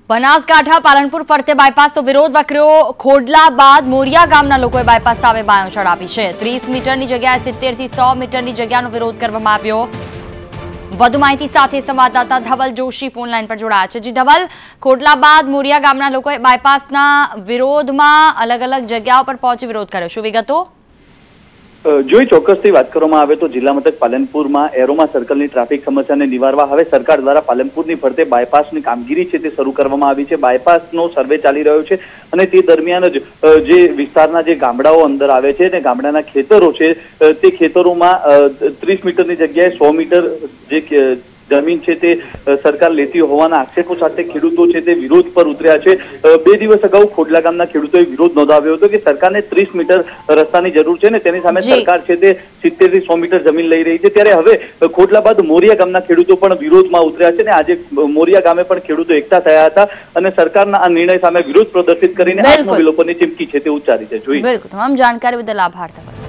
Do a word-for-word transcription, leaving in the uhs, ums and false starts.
બનાસકાંઠા પાલનપુર ફરતે બાયપાસ તો વિરોધ વકર્યો। ખોડલા બાદ મોરિયા ગામના લોકોએ બાયપાસ સામે બાયો ચડાવી છે। ત્રીસ મીટરની જગ્યાએ સિત્તેર થી સો મીટરની જગ્યાનો વિરોધ કરવામાં આવ્યો। વધુ માહિતી સાથે સંવાદદાતા ધવલ જોશી ફોન લાઈન પર જોડાયા છે। જી ધવલ, ખોડલા બાદ મોરિયા ગામના લોકોએ બાયપાસના વિરોધમાં અલગ અલગ જગ્યાઓ પર પહોંચી વિરોધ કર્યો। શું વિગતો? જોઈ ચોક્કસથી વાત કરવામાં આવે તો જિલ્લા મથક પાલનપુરમાં એરોમા સર્કલની ટ્રાફિક સમસ્યાને નિવારવા હવે સરકાર દ્વારા પાલનપુરની ફરતે બાયપાસની કામગીરી છે તે શરૂ કરવામાં આવી છે। બાયપાસનો સર્વે ચાલી રહ્યો છે અને તે દરમિયાન જ જે વિસ્તારના જે ગામડાઓ અંદર આવે છે ને ગામડાના ખેતરો છે તે ખેતરોમાં ત્રીસ મીટરની જગ્યાએ સો મીટર જે જમીન છે તે સરકાર લેતી હોવાના આક્ષેપો સાથે ખેડૂતો છે તે વિરોધ પર ઉતર્યા છે। બે દિવસ અગાઉ ખોડલા ગામના ખેડૂતોએ વિરોધ નોંધાવ્યો હતો કે સરકારને ત્રીસ મીટર રસ્તાની જરૂર છે ને તેની સામે સરકાર છે તે સિત્તેર થી સો મીટર જમીન લઈ રહી છે। ત્યારે હવે ખોડલા બાદ મોરિયા ગામના ખેડૂતો પણ વિરોધમાં ઉતર્યા છે ને આજે મોરિયા ગામે પણ ખેડૂતો એકઠા થયા હતા અને સરકારના આ નિર્ણય સામે વિરોધ પ્રદર્શિત કરીને આત્મવિલોપનની ચીમકી છે તે ઉચ્ચારી છે। જોઈ બિલકુલ, તમામ જાણકારી બદલ આભાર।